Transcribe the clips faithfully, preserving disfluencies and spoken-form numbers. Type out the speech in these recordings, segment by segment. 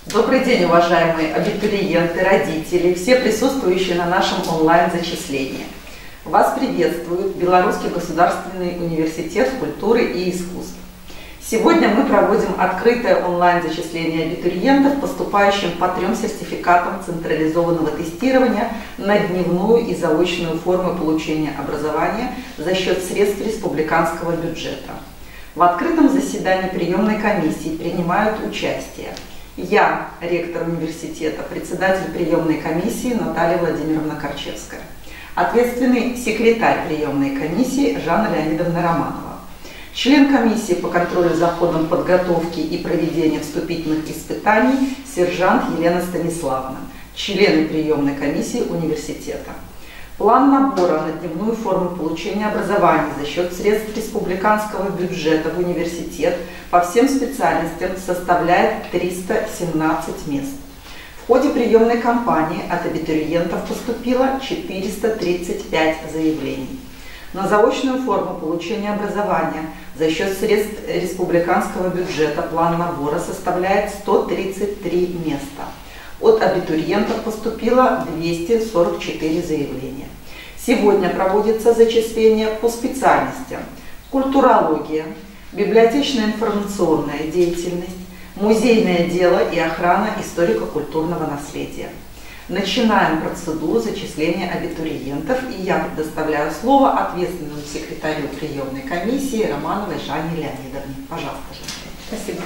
Добрый день, уважаемые абитуриенты, родители, все присутствующие на нашем онлайн-зачислении. Вас приветствует Белорусский государственный университет культуры и искусств. Сегодня мы проводим открытое онлайн-зачисление абитуриентов, поступающим по трем сертификатам централизованного тестирования на дневную и заочную формы получения образования за счет средств республиканского бюджета. В открытом заседании приемной комиссии принимают участие я, ректор университета, председатель приемной комиссии Наталья Владимировна Корчевская, ответственный секретарь приемной комиссии Жанна Леонидовна Романова, член комиссии по контролю за ходом подготовки и проведения вступительных испытаний сержант Елена Станиславовна, члены приемной комиссии университета. План набора на дневную форму получения образования за счет средств республиканского бюджета в университет по всем специальностям составляет триста семнадцать мест. В ходе приемной кампании от абитуриентов поступило четыреста тридцать пять заявлений. На заочную форму получения образования за счет средств республиканского бюджета план набора составляет сто тридцать три места. От абитуриентов поступило двести сорок четыре заявления. Сегодня проводится зачисление по специальностям: культурология, библиотечно-информационная деятельность, музейное дело и охрана историко-культурного наследия. Начинаем процедуру зачисления абитуриентов, и я предоставляю слово ответственному секретарю приемной комиссии Романовой Жанне Леонидовне. Пожалуйста, Жанна. Спасибо.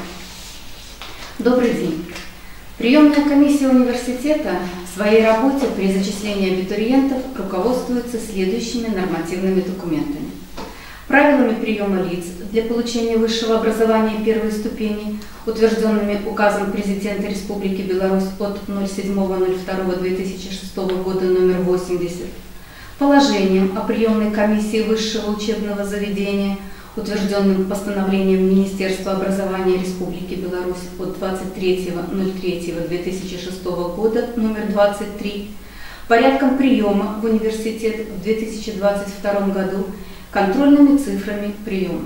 Добрый день. Приемная комиссия университета в своей работе при зачислении абитуриентов руководствуется следующими нормативными документами: правилами приема лиц для получения высшего образования первой ступени, утвержденными указом президента Республики Беларусь от ноль седьмого ноль второго две тысячи шестого года номер восемьдесят, положением о приемной комиссии высшего учебного заведения, утвержденным постановлением Министерства образования Республики Беларусь от двадцать третьего ноль третьего две тысячи шестого года номер двадцать три, порядком приема в университет в две тысячи двадцать втором году, контрольными цифрами приема.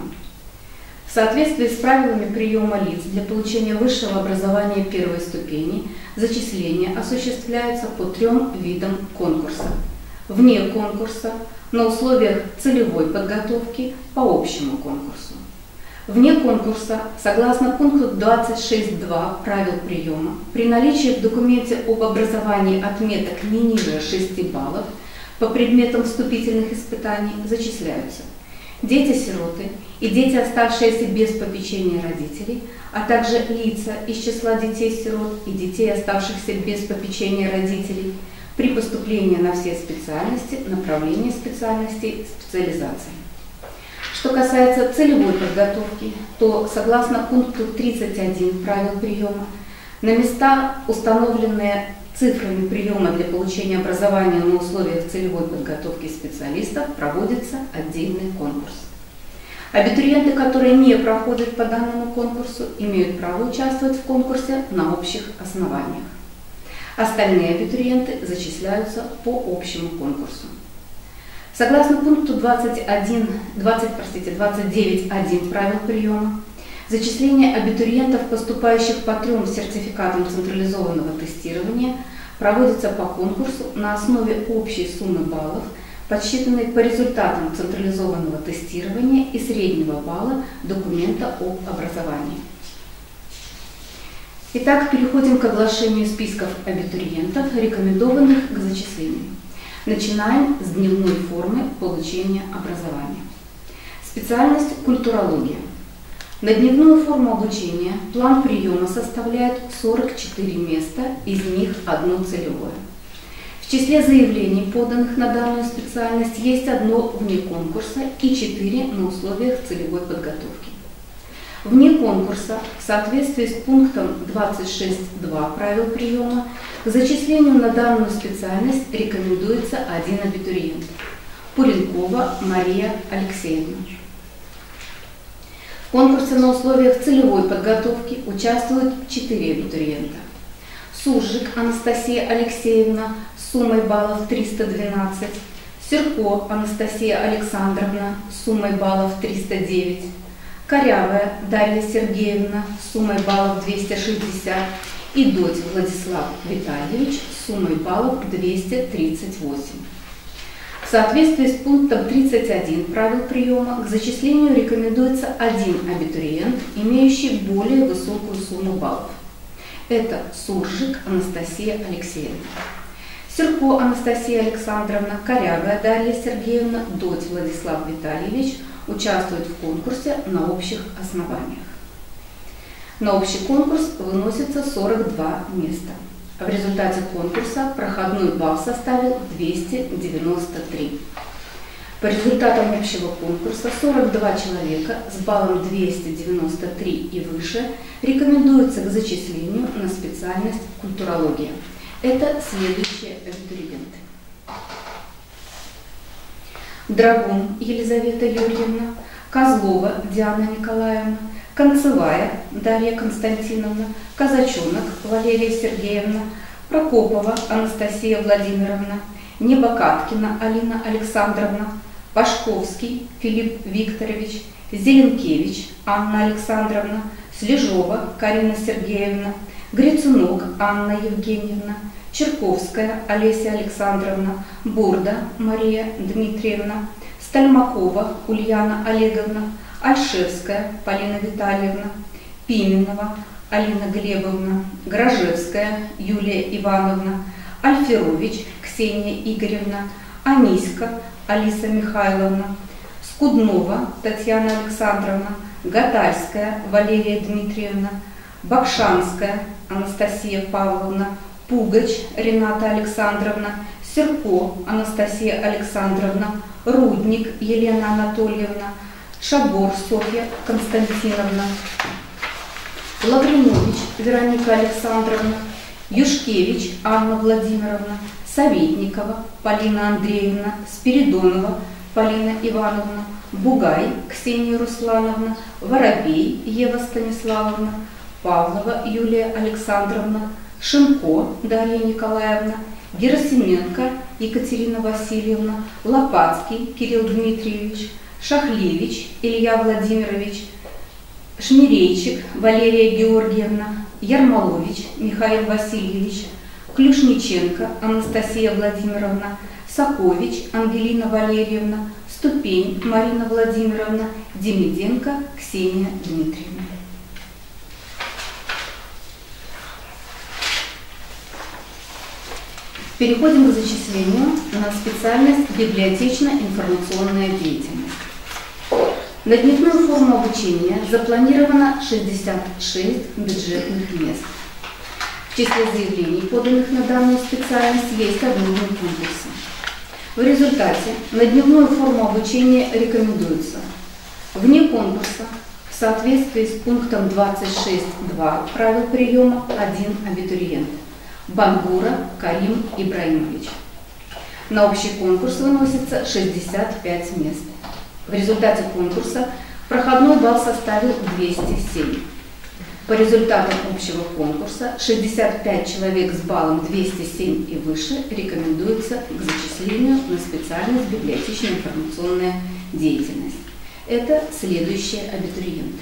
В соответствии с правилами приема лиц для получения высшего образования первой ступени зачисления осуществляются по трем видам конкурса: вне конкурса, на условиях целевой подготовки по общему конкурсу. Вне конкурса, согласно пункту двадцать шесть точка два правил приема, при наличии в документе об образовании отметок не ниже шести баллов по предметам вступительных испытаний зачисляются дети-сироты и дети, оставшиеся без попечения родителей, а также лица из числа детей-сирот и детей, оставшихся без попечения родителей, при поступлении на все специальности, направления специальностей, специализации. Что касается целевой подготовки, то согласно пункту тридцать один правил приема, на места, установленные цифрами приема для получения образования на условиях целевой подготовки специалистов, проводится отдельный конкурс. Абитуриенты, которые не проходят по данному конкурсу, имеют право участвовать в конкурсе на общих основаниях. Остальные абитуриенты зачисляются по общему конкурсу. Согласно пункту двадцать один, двадцать, простите, двадцать девять точка один правил приема, зачисление абитуриентов, поступающих по трем сертификатам централизованного тестирования, проводится по конкурсу на основе общей суммы баллов, подсчитанной по результатам централизованного тестирования и среднего балла документа об образовании. Итак, переходим к оглашению списков абитуриентов, рекомендованных к зачислению. Начинаем с дневной формы получения образования. Специальность культурология. На дневную форму обучения план приема составляет сорок четыре места, из них одно целевое. В числе заявлений, поданных на данную специальность, есть одно вне конкурса и четыре на условиях целевой подготовки. Вне конкурса, в соответствии с пунктом двадцать шесть точка два правил приема, к зачислению на данную специальность рекомендуется один абитуриент – Пуренкова Мария Алексеевна. В конкурсе на условиях целевой подготовки участвуют четыре абитуриента: Суржик Анастасия Алексеевна с суммой баллов триста двенадцать, Серко Анастасия Александровна с суммой баллов триста девять, Корявая Дарья Сергеевна с суммой баллов двести шестьдесят и Додь Владислав Витальевич с суммой баллов двести тридцать восемь. В соответствии с пунктом тридцать один правил приема к зачислению рекомендуется один абитуриент, имеющий более высокую сумму баллов. Это Суржик Анастасия Алексеевна. Серко Анастасия Александровна, Коряга Дарья Сергеевна, Додь Владислав Витальевич участвуют в конкурсе на общих основаниях. На общий конкурс выносится сорок два места. В результате конкурса проходной балл составил двести девяносто три. По результатам общего конкурса сорок два человека с баллом двести девяносто три и выше рекомендуются к зачислению на специальность культурология. Это следующие абитуриенты: Драгун Елизавета Юрьевна, Козлова Диана Николаевна, Концевая Дарья Константиновна, Казачонок Валерия Сергеевна, Прокопова Анастасия Владимировна, Небокаткина Алина Александровна, Пашковский Филипп Викторович, Зеленкевич Анна Александровна, Слежова Карина Сергеевна, Грицунок Анна Евгеньевна, Черковская Олеся Александровна, Бурда Мария Дмитриевна, Стальмакова Ульяна Олеговна, Альшевская Полина Витальевна, Пименова Алина Глебовна, Грожевская Юлия Ивановна, Альферович Ксения Игоревна, Аниська Алиса Михайловна, Скуднова Татьяна Александровна, Гатальская Валерия Дмитриевна, Бакшанская Анастасия Павловна, Пугач Рената Александровна, Серко Анастасия Александровна, Рудник Елена Анатольевна, Шабор Софья Константиновна, Лавринович Вероника Александровна, Юшкевич Анна Владимировна, Советникова Полина Андреевна, Спиридонова Полина Ивановна, Бугай Ксения Руслановна, Воробей Ева Станиславовна, Павлова Юлия Александровна, Шимко Дарья Николаевна, Герасименко Екатерина Васильевна, Лопацкий Кирилл Дмитриевич, Шахлевич Илья Владимирович, Шмирейчик Валерия Георгиевна, Ярмолович Михаил Васильевич, Клюшниченко Анастасия Владимировна, Сакович Ангелина Валерьевна, Ступень Марина Владимировна, Демиденко Ксения Дмитриевна. Переходим к зачислению на специальность библиотечно-информационная деятельность. На дневную форму обучения запланировано шестьдесят шесть бюджетных мест. В числе заявлений, поданных на данную специальность, есть объемные конкурсы. В результате на дневную форму обучения рекомендуется вне конкурса в соответствии с пунктом двадцать шесть точка два правил приема один абитуриент – Бангура Карим Ибраимович. На общий конкурс выносится шестьдесят пять мест. В результате конкурса проходной балл составил двести семь. По результатам общего конкурса шестьдесят пять человек с баллом двести семь и выше рекомендуются к зачислению на специальность библиотечно-информационная деятельность. Это следующие абитуриенты: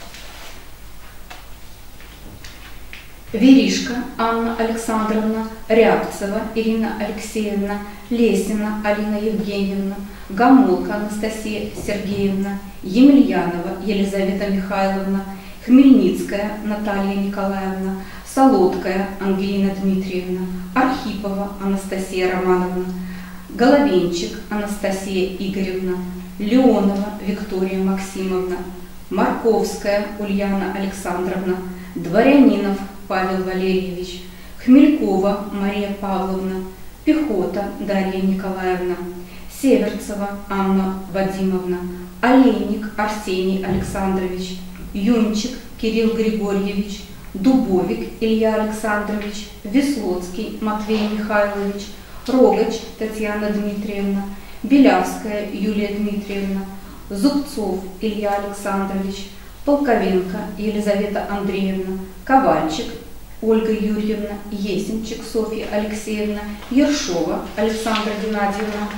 Веришка Анна Александровна, Рябцева Ирина Алексеевна, Лесина Алина Евгеньевна, Гамолка Анастасия Сергеевна, Емельянова Елизавета Михайловна, Хмельницкая Наталья Николаевна, Солодкая Ангелина Дмитриевна, Архипова Анастасия Романовна, Головенчик Анастасия Игоревна, Леонова Виктория Максимовна, Марковская Ульяна Александровна, Дворянинов Павел Валерьевич, Хмелькова Мария Павловна, Пехота Дарья Николаевна, Северцева Анна Вадимовна, Олейник Арсений Александрович, Юнчик Кирилл Григорьевич, Дубовик Илья Александрович, Веслоцкий Матвей Михайлович, Рогач Татьяна Дмитриевна, Белявская Юлия Дмитриевна, Зубцов Илья Александрович, Полковенко Елизавета Андреевна, Ковальчик Ольга Юрьевна, Есенчик Софья Алексеевна, Ершова Александра Геннадьевна,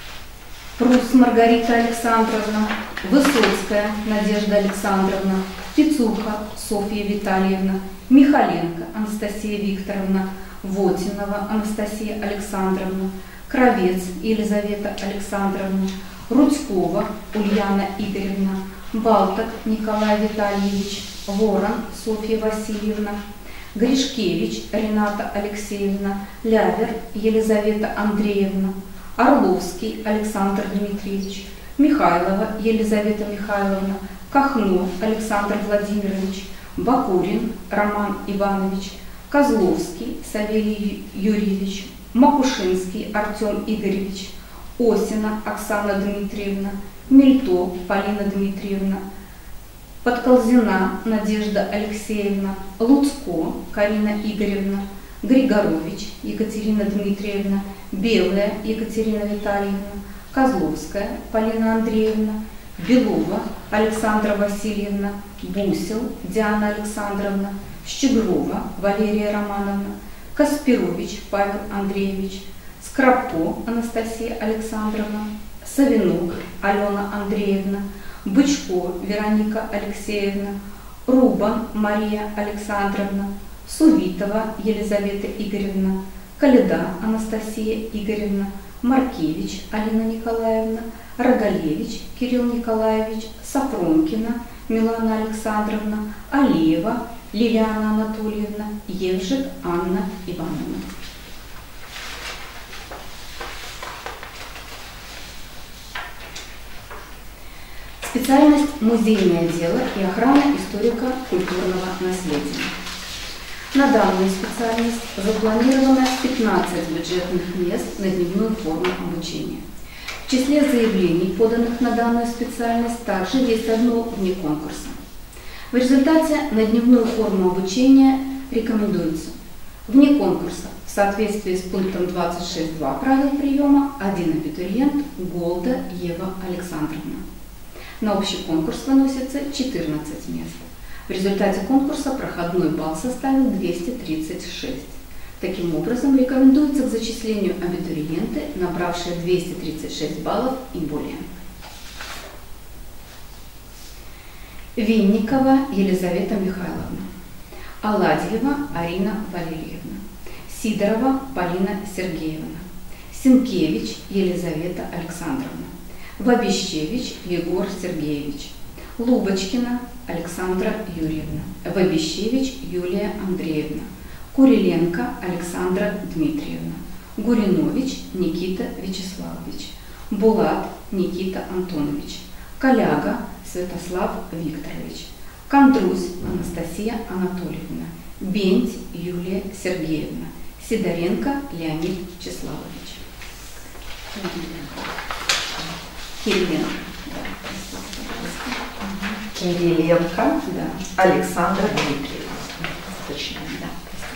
Прус Маргарита Александровна, Высоцкая Надежда Александровна, Пицуха Софья Витальевна, Михаленко Анастасия Викторовна, Вотинова Анастасия Александровна, Кравец Елизавета Александровна, Рудькова Ульяна Игоревна, Балтак Николай Витальевич, Ворон Софья Васильевна, Гришкевич Рената Алексеевна, Лявер Елизавета Андреевна, Орловский Александр Дмитриевич, Михайлова Елизавета Михайловна, Кахно Александр Владимирович, Бакурин Роман Иванович, Козловский Савелий Юрьевич, Макушинский Артем Игоревич, Осина Оксана Дмитриевна, Мельто Полина Дмитриевна, Подколзина Надежда Алексеевна, Луцко Карина Игоревна, Григорович Екатерина Дмитриевна, Белая Екатерина Витальевна, Козловская Полина Андреевна, Белова Александра Васильевна, Бусел Диана Александровна, Щеглова Валерия Романовна, Каспирович Павел Андреевич, Скрабко Анастасия Александровна, Савинок Алена Андреевна, Бычко Вероника Алексеевна, Рубан Мария Александровна, Сувитова Елизавета Игоревна, Каледа Анастасия Игоревна, Маркевич Алина Николаевна, Рогалевич Кирилл Николаевич, Сафронкина Милана Александровна, Алиева Лилиана Анатольевна, Евжик Анна Ивановна. Специальность «Музейное дело и охрана историко-культурного наследия». На данную специальность запланировано пятнадцать бюджетных мест на дневную форму обучения. В числе заявлений, поданных на данную специальность, также есть одно вне конкурса. В результате на дневную форму обучения рекомендуется вне конкурса в соответствии с пунктом двадцать шесть точка два правил приема один абитуриент Голда Ева Александровна. На общий конкурс выносится четырнадцать мест. В результате конкурса проходной балл составил двести тридцать шесть. Таким образом, рекомендуется к зачислению абитуриенты, набравшие двести тридцать шесть баллов и более. Винникова Елизавета Михайловна, Аладьева Арина Валерьевна, Сидорова Полина Сергеевна, Синкевич Елизавета Александровна, Вабищевич Егор Сергеевич, Лубочкина Александра Юрьевна, Вабищевич Юлия Андреевна, Куриленко Александра Дмитриевна, Гуринович Никита Вячеславович, Булат Никита Антонович, Коляга Святослав Викторович, Кондрусь Анастасия Анатольевна, Бенть Юлия Сергеевна, Сидоренко Леонид Вячеславович. Кириленко. Кириленко Да. Александра Дмитриевна. Точно. Да,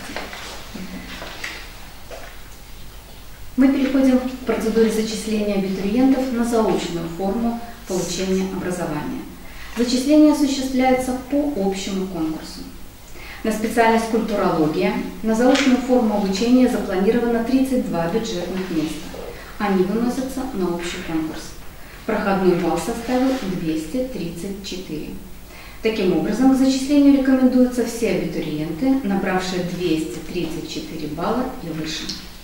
Мы переходим к процедуре зачисления абитуриентов на заочную форму получения образования. Зачисление осуществляется по общему конкурсу. На специальность культурология на заочную форму обучения запланировано тридцать два бюджетных места. Они выносятся на общий конкурс. Проходной балл составил двести тридцать четыре. Таким образом, к зачислению рекомендуются все абитуриенты, набравшие двести тридцать четыре балла и выше.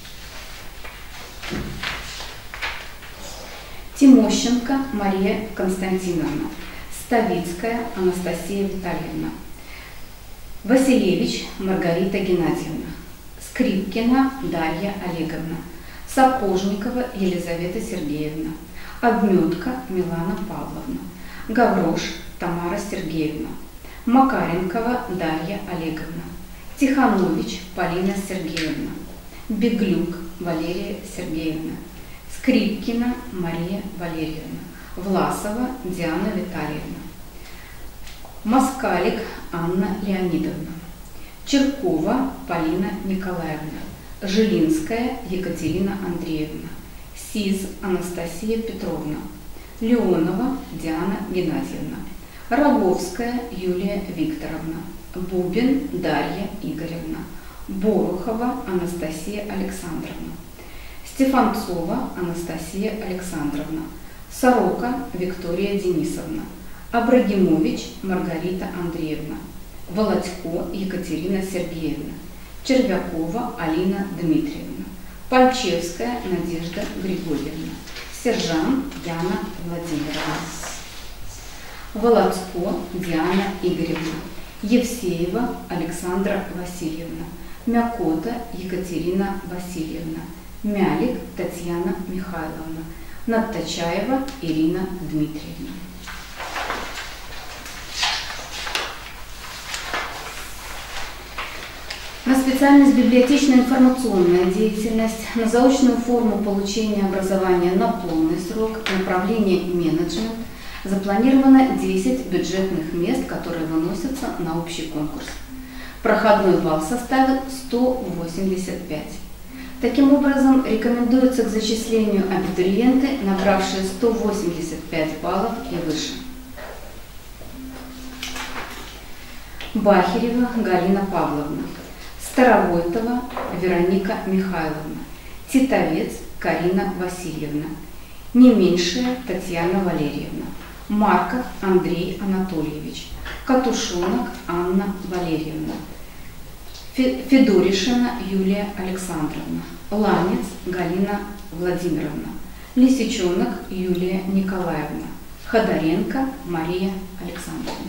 Тимощенко Мария Константиновна, Ставицкая Анастасия Витальевна, Василевич Маргарита Геннадьевна, Скрипкина Дарья Олеговна, Сапожникова Елизавета Сергеевна, Обметка Милана Павловна, Гаврош Тамара Сергеевна, Макаренкова Дарья Олеговна, Тиханович Полина Сергеевна, Беглюк Валерия Сергеевна, Скрипкина Мария Валерьевна, Власова Диана Витальевна, Москалик Анна Леонидовна, Черкова Полина Николаевна, Жилинская Екатерина Андреевна, Сиз Анастасия Петровна, Леонова Диана Геннадьевна, Роговская Юлия Викторовна, Бубин Дарья Игоревна, Борухова Анастасия Александровна, Стефанцова Анастасия Александровна, Сорока Виктория Денисовна, Абрагимович Маргарита Андреевна, Володько Екатерина Сергеевна, Червякова Алина Дмитриевна, Пальчевская Надежда Григорьевна, Сержант Яна Владимировна, Володько Диана Игоревна, Евсеева Александра Васильевна, Мякота Екатерина Васильевна, Мялик Татьяна Михайловна, Надточаева Ирина Дмитриевна. На специальность библиотечно-информационная деятельность, на заочную форму получения образования на полный срок, направление менеджмент запланировано десять бюджетных мест, которые выносятся на общий конкурс. Проходной балл составит сто восемьдесят пять. Таким образом, рекомендуются к зачислению абитуриенты, набравшие сто восемьдесят пять баллов и выше. Бахерева Галина Павловна, Старовойтова Вероника Михайловна, Титовец Карина Васильевна, не меньшая Татьяна Валерьевна, Марков Андрей Анатольевич, Катушонок Анна Валерьевна, Федоришина Юлия Александровна, Ланец Галина Владимировна, Лисичонок Юлия Николаевна, Ходоренко Мария Александровна.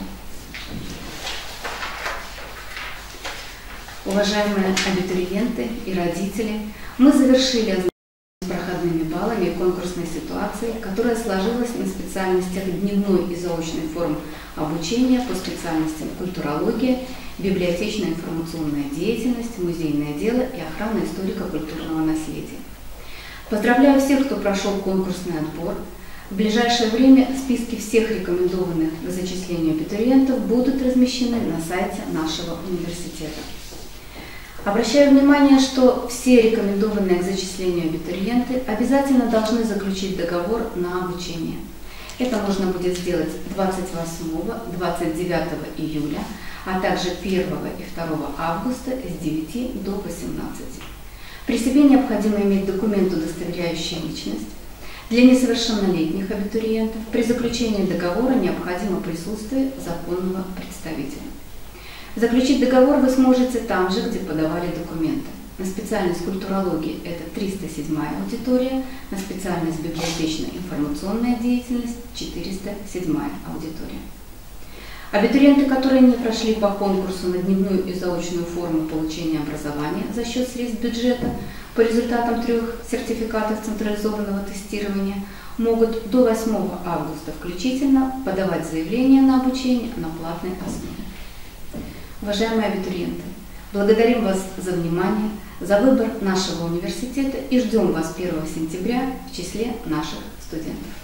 Уважаемые абитуриенты и родители, мы завершили ознакомление с проходными баллами и конкурсной ситуацией, которая сложилась на специальностях дневной и заочной форм обучения по специальностям культурология, библиотечно-информационная деятельность, музейное дело и охрана историко-культурного наследия. Поздравляю всех, кто прошел конкурсный отбор. В ближайшее время списки всех рекомендованных к зачислению абитуриентов будут размещены на сайте нашего университета. Обращаю внимание, что все рекомендованные к зачислению абитуриенты обязательно должны заключить договор на обучение. Это можно будет сделать двадцать восьмого — двадцать девятого июля, а также первого и второго августа с девяти до восемнадцати. При себе необходимо иметь документ, удостоверяющий личность. Для несовершеннолетних абитуриентов при заключении договора необходимо присутствие законного представителя. Заключить договор вы сможете там же, где подавали документы. На специальность культурологии это триста седьмая аудитория, на специальность библиотечно-информационная деятельность четыреста седьмая аудитория. Абитуриенты, которые не прошли по конкурсу на дневную и заочную форму получения образования за счет средств бюджета по результатам трех сертификатов централизованного тестирования, могут до восьмого августа включительно подавать заявление на обучение на платной основе. Уважаемые абитуриенты, благодарим вас за внимание, за выбор нашего университета и ждем вас первого сентября в числе наших студентов.